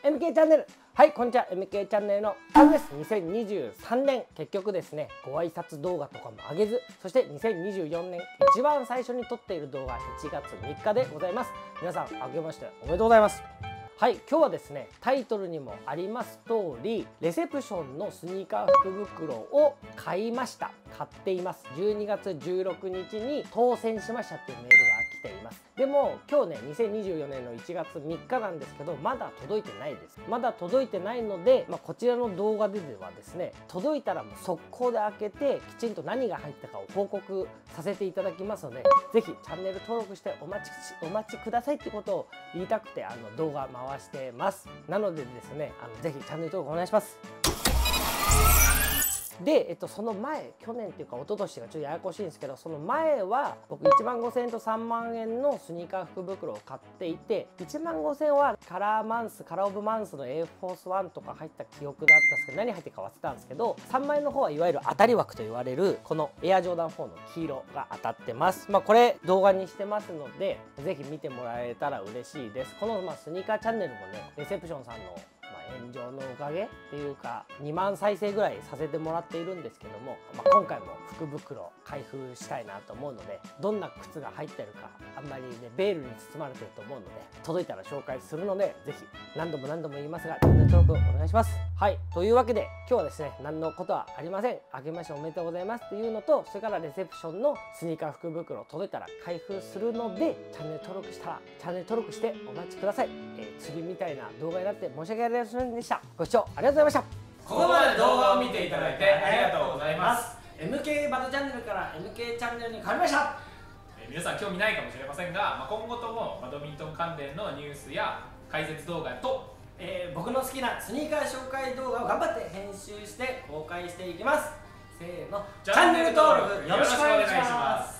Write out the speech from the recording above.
MK チャンネル。はい、こんにちは。MK チャンネルのカズです。2023年、結局ですね、ご挨拶動画とかも上げず、そして2024年、一番最初に撮っている動画、1月3日でございます。皆さん、明けましておめでとうございます。はい、今日はですね、タイトルにもあります通り、レセプションのスニーカー福袋を買いました。買っています。12月16日に当選しましたっていうメールが来ています。でも今日ね、2024年の1月3日なんですけど、まだ届いてないです。まだ届いてないので、こちらの動画ではですね、届いたらもう速攻で開けて、きちんと何が入ったかを報告させていただきますので、ぜひチャンネル登録してお待ちくださいってことを言いたくて動画回してます。なのでですね、ぜひチャンネル登録お願いします。で、その前、去年っていうか一昨年がちょっとややこしいんですけど、その前は僕1万5000円と3万円のスニーカー福袋を買っていて、1万5000円はカラーオブマンスの A フォース1とか入った記憶だったんですけど、何入ってるか忘れたんですけど、3万円の方はいわゆる当たり枠と言われるこのエアジョーダン4の黄色が当たってます。これ動画にしてますので、ぜひ見てもらえたら嬉しいです。このスニーカーチャンネルもね、レセプションさんの炎上のおかげっていうか2万再生ぐらいさせてもらっているんですけども、今回も福袋開封したいなと思うので、どんな靴が入ってるかあんまりねベールに包まれてると思うので、届いたら紹介するので、ぜひ何度も言いますがチャンネル登録お願いします。はい、というわけで今日はですね、何のことはありません。明けましておめでとうございますっていうのと、それからレセプションのスニーカー福袋届いたら開封するので、チャンネル登録したらチャンネル登録してお待ちください。次みたいな動画になって申し訳ありませんでした。ご視聴ありがとうございました。 ここまで動画を見ていただいてありがとうございます。 MK バトチャンネルから MK チャンネルに変わりました。 皆さん興味ないかもしれませんが、今後ともバドミントン関連のニュースや解説動画と、 僕の好きなスニーカー紹介動画を頑張って編集して公開していきます。せーの、 チャンネル登録よろしくお願いします。